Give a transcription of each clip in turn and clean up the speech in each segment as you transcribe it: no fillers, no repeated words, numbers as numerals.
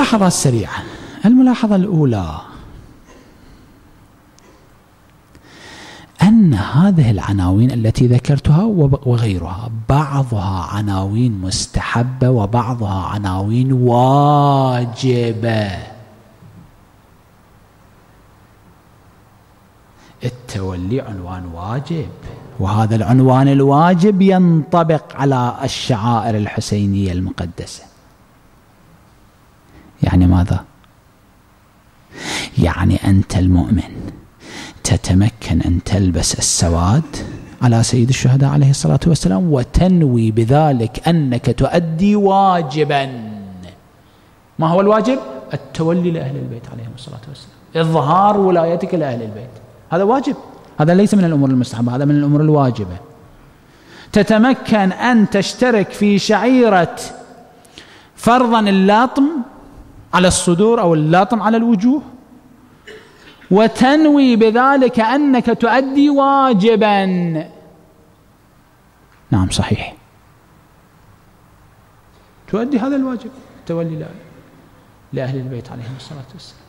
ملاحظات سريعة. الملاحظة الأولى أن هذه العناوين التي ذكرتها وغيرها بعضها عناوين مستحبة وبعضها عناوين واجبة. التولي عنوان واجب، وهذا العنوان الواجب ينطبق على الشعائر الحسينية المقدسة. يعني ماذا؟ يعني أنت المؤمن تتمكن أن تلبس السواد على سيد الشهداء عليه الصلاة والسلام وتنوي بذلك أنك تؤدي واجبا. ما هو الواجب؟ التولي لأهل البيت عليهم الصلاة والسلام، إظهار ولايتك لأهل البيت، هذا واجب، هذا ليس من الأمور المستحبة، هذا من الأمور الواجبة. تتمكن أن تشترك في شعيرة فرضا اللاطم على الصدور أو اللاطم على الوجوه، وتنوي بذلك أنك تؤدي واجبا. نعم صحيح، تؤدي هذا الواجب، تولي لأهل البيت عليهم الصلاة والسلام.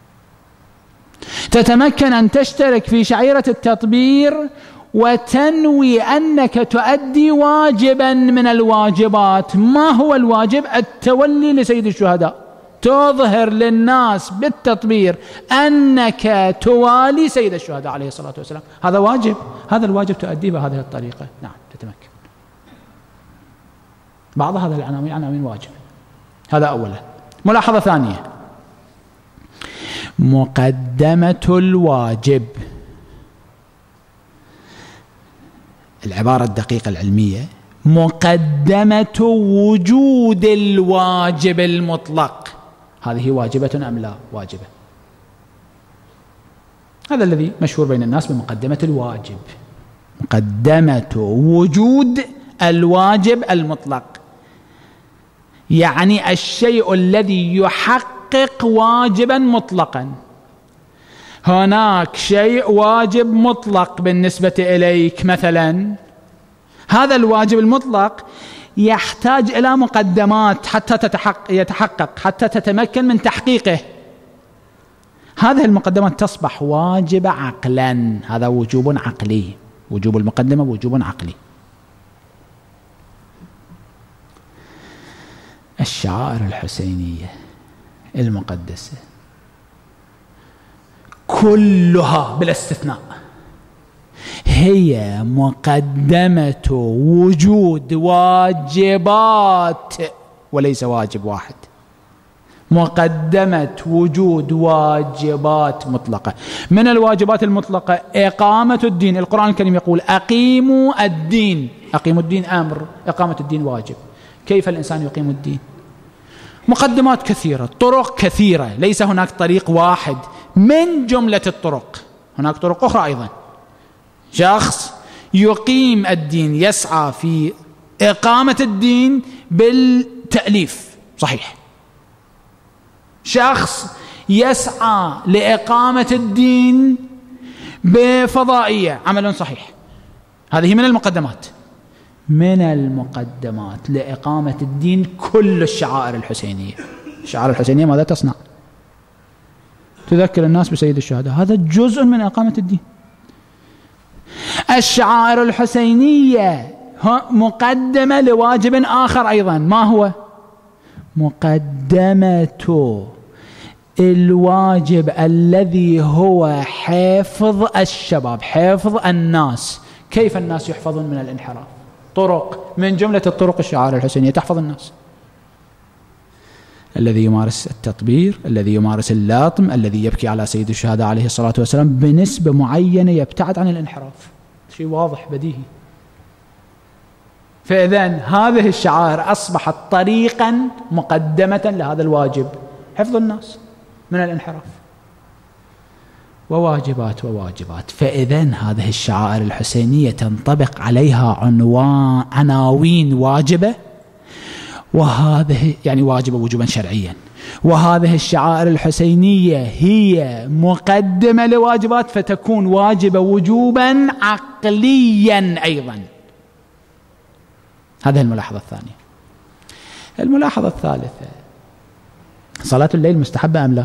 تتمكن أن تشترك في شعيرة التطبير وتنوي أنك تؤدي واجبا من الواجبات. ما هو الواجب؟ التولي لسيد الشهداء، تظهر للناس بالتطبير أنك توالي سيد الشهداء عليه الصلاة والسلام، هذا واجب، هذا الواجب تؤديه بهذه الطريقة. نعم تتمكن. بعض هذه العناوين عناوين واجب، هذا أولا. ملاحظة ثانية، مقدمة الواجب. العبارة الدقيقة العلمية مقدمة وجود الواجب المطلق، هذه واجبة أم لا؟ واجبة. هذا الذي مشهور بين الناس بمقدمة الواجب، مقدمة وجود الواجب المطلق، يعني الشيء الذي يحقق واجبا مطلقا. هناك شيء واجب مطلق بالنسبة إليك مثلا، هذا الواجب المطلق يحتاج إلى مقدمات حتى يتحقق، حتى تتمكن من تحقيقه. هذه المقدمات تصبح واجب عقلا، هذا وجوب عقلي، وجوب المقدمة وجوب عقلي. الشعائر الحسينية المقدسة كلها بلا استثناء هي مقدمة وجود واجبات وليس واجب واحد، مقدمة وجود واجبات مطلقة. من الواجبات المطلقة إقامة الدين. القرآن الكريم يقول أقيموا الدين، أقيموا الدين أمر، إقامة الدين واجب. كيف الإنسان يقيم الدين؟ مقدمات كثيرة، طرق كثيرة، ليس هناك طريق واحد من جملة الطرق، هناك طرق أخرى أيضا. شخص يقيم الدين يسعى في إقامة الدين بالتأليف، صحيح. شخص يسعى لإقامة الدين بفضائية، عمل صحيح. هذه من المقدمات، من المقدمات لإقامة الدين كل الشعائر الحسينية. الشعائر الحسينية ماذا تصنع؟ تذكر الناس بسيد الشهداء، هذا جزء من إقامة الدين. الشعائر الحسينية مقدمة لواجب آخر أيضا، ما هو؟ مقدمة الواجب الذي هو حفظ الشباب، حفظ الناس. كيف الناس يحفظون من الانحراف؟ طرق من جملة الطرق الشعائر الحسينية تحفظ الناس. الذي يمارس التطبير، الذي يمارس اللاطم، الذي يبكي على سيد الشهداء عليه الصلاة والسلام بنسبة معينة يبتعد عن الانحراف، شيء واضح بديهي. فإذن هذه الشعائر أصبحت طريقا مقدمة لهذا الواجب، حفظ الناس من الانحراف. وواجبات وواجبات. فإذن هذه الشعائر الحسينية تنطبق عليها عناوين واجبة، وهذه يعني واجبة وجوبا شرعيا. وهذه الشعائر الحسينية هي مقدمة لواجبات، فتكون واجبة وجوبا عقليا أيضا. هذه الملاحظة الثانية. الملاحظة الثالثة، صلاة الليل مستحبة أم لا؟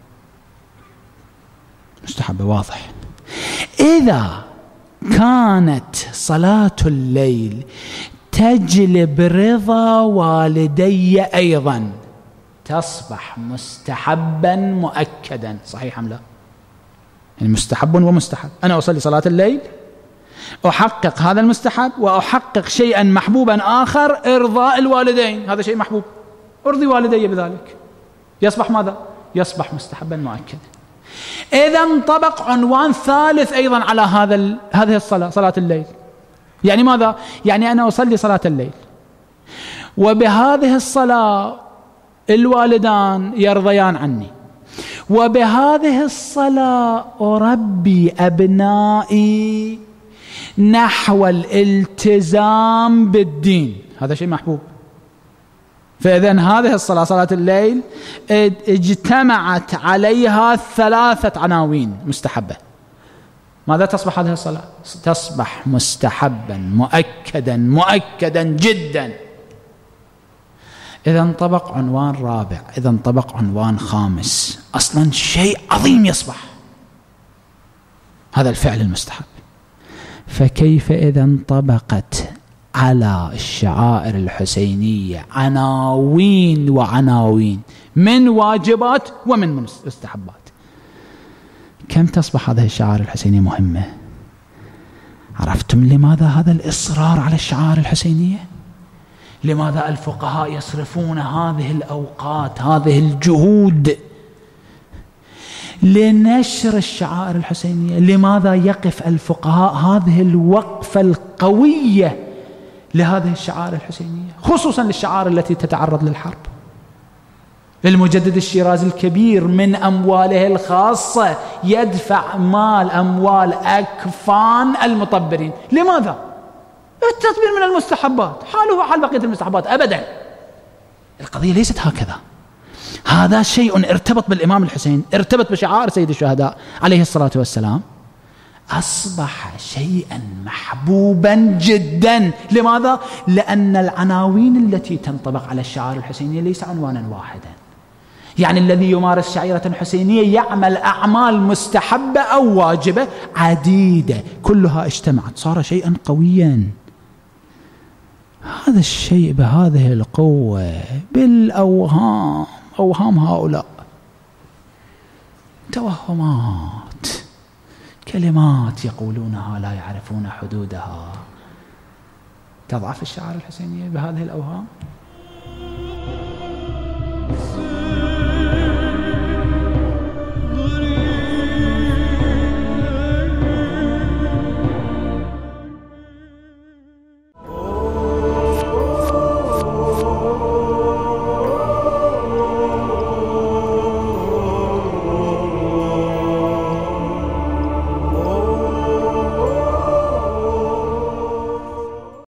مستحبة، واضح. إذا كانت صلاة الليل تجلب رضا والدي أيضا تصبح مستحبا مؤكدا، صحيح أم لا؟ يعني مستحب ومستحب. أنا أصلي صلاة الليل أحقق هذا المستحب وأحقق شيئا محبوبا آخر، إرضاء الوالدين، هذا شيء محبوب، أرضي والدي بذلك، يصبح ماذا؟ يصبح مستحبا مؤكدا. إذا انطبق عنوان ثالث أيضا على هذه الصلاة، صلاة الليل. يعني ماذا؟ يعني أنا أصلي صلاة الليل، وبهذه الصلاة الوالدان يرضيان عني، وبهذه الصلاة أربي أبنائي نحو الالتزام بالدين، هذا شيء محبوب. فإذن هذه الصلاة، صلاة الليل، اجتمعت عليها 3 عناوين مستحبة. ماذا تصبح هذه الصلاة؟ تصبح مستحبا مؤكدا مؤكدا جدا. إذا انطبق عنوان رابع، إذا انطبق عنوان خامس، أصلا شيء عظيم يصبح هذا الفعل المستحب. فكيف إذا انطبقت على الشعائر الحسينية عناوين وعناوين من واجبات ومن مستحبات؟ كم تصبح هذه الشعائر الحسينية مهمة؟ عرفتم لماذا هذا الإصرار على الشعائر الحسينية؟ لماذا الفقهاء يصرفون هذه الأوقات، هذه الجهود لنشر الشعائر الحسينية؟ لماذا يقف الفقهاء هذه الوقفة القوية لهذه الشعائر الحسينية، خصوصا للشعائر التي تتعرض للحرب؟ المجدد الشيرازي الكبير من أمواله الخاصة يدفع أموال أكفان المطبرين. لماذا؟ التطبير من المستحبات، حاله حال بقية المستحبات أبدا. القضية ليست هكذا. هذا شيء ارتبط بالإمام الحسين، ارتبط بشعائر سيد الشهداء عليه الصلاة والسلام، أصبح شيئا محبوبا جدا. لماذا؟ لأن العناوين التي تنطبق على الشعائر الحسينية ليس عنوانا واحدا. يعني الذي يمارس شعيرة حسينية يعمل أعمال مستحبة أو واجبة عديدة، كلها اجتمعت صار شيئا قويا. هذا الشيء بهذه القوة بالأوهام، أوهام هؤلاء توهمات، كلمات يقولونها لا يعرفون حدودها، تضعف الشعائر الحسينية بهذه الأوهام.